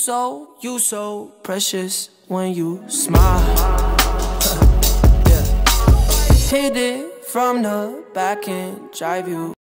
so precious when you smile. Yeah. Hit it from the back and drive you